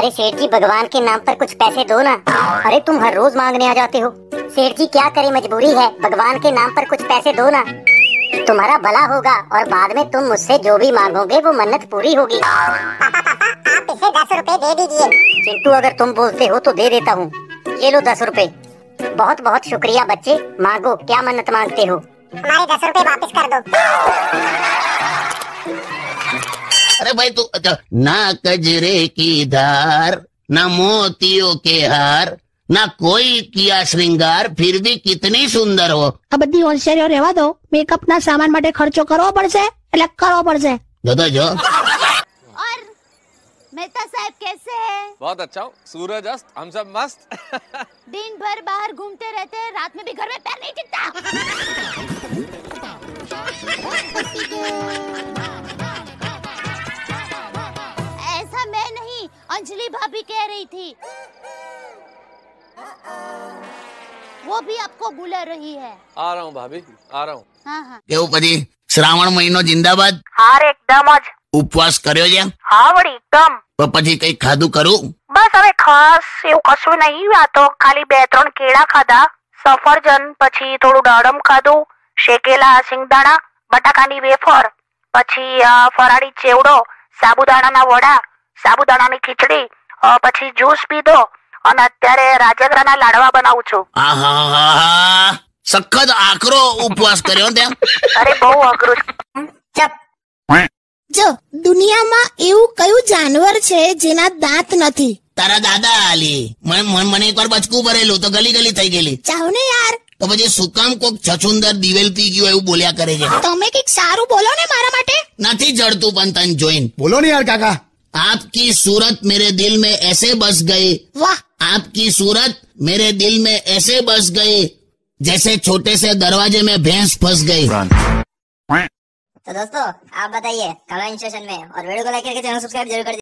अरे सेठ जी, भगवान के नाम पर कुछ पैसे दो ना। अरे तुम हर रोज मांगने आ जाते हो। सेठ जी क्या करे, मजबूरी है, भगवान के नाम पर कुछ पैसे दो ना। तुम्हारा भला होगा और बाद में तुम मुझसे जो भी मांगोगे वो मन्नत पूरी होगी। पापा आप इसे 10 रुपए दे दीजिए। चिंटू अगर तुम बोलते हो तो दे देता हूँ। ये लो 10 रुपए। बहुत बहुत शुक्रिया बच्चे, मांगो क्या मन्नत मांगते हो। हमारे 10 रुपए वापस कर दो। अरे भाई तू ना कजरे की धार, ना मोतियों के हार, ना कोई किया श्रृंगार, फिर भी कितनी सुंदर हो। આ બધી હોશિયારીઓ રહેવા દો, મેકઅપના સામાન માટે ખર્ચો કરવો પડશે એટલે કરવો પડશે। जो तो जो और मेहता साहब कैसे हैं? बहुत अच्छा हूँ, सूरज अस्त हम सब मस्त। दिन भर बाहर घूमते रहते हैं, रात में भी घर में पैर नहीं टिकता। ऐसा मैं नहीं, अंजलि भाभी कह रही थी। वो भी आपको बुला रही है। आ रहा हूँ भाभी, आ रहा हूँ। हाँ हाँ। केवू पछी श्रावण महीनो जिंदाबाद। हाँ एकदम ज। उपवास कर्यो छे? हाँ वળી एकदम। तो પછી કઈ ખાધું કરું? બસ હવે ખાસ એવું કશું નહીં, આ તો ખાલી 2-3 કેળા ખાધા, સફરજન, પછી થોડું દાડમ ખાધું, શેકેલા સિંગદાણા, બટાકાની વેફર, પછી ફરાળી ચેવડો, સાબુદાણાના વડા, સાબુદાણાની ખીચડી, પછી જ્યુસ પીધો અને અત્યારે રાજગરાના લાડવા બનાવું છું। આહા, સખત આકરો ઉપવાસ કર્યો તે। અરે બહુ અઘરું છે। चुप। જો દુનિયામાં એવું કયું જાનવર છે જેના દાંત નથી? તારા દાદા આલી મને એકવાર બચકું ભરેલું તો ગલી ગલી થઈ ગયેલી। જાઓ ને યાર, તો પછી શું કામ કોક છછુંદર દિવેલ પી ગયો એવું બોલ્યા કરે છે? તમે કઈક સારું બોલો ને મારા માટે। નથી જડતું પણ તન જોઈન। बोलो नहीं यार काका। आपकी सूरत मेरे दिल में ऐसे बस गई, વાહ, आपकी सूरत मेरे दिल में ऐसे बस गई जैसे छोटे से दरवाजे में भैंस फंस गई। तो दोस्तों आप बताइए कमेंट सेक्शन में, और वीडियो को लाइक करके चैनल सब्सक्राइब जरूर कर